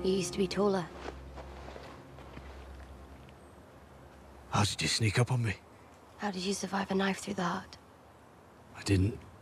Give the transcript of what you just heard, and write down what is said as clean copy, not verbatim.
You used to be taller. How did you sneak up on me? How did you survive a knife through the heart? I didn't.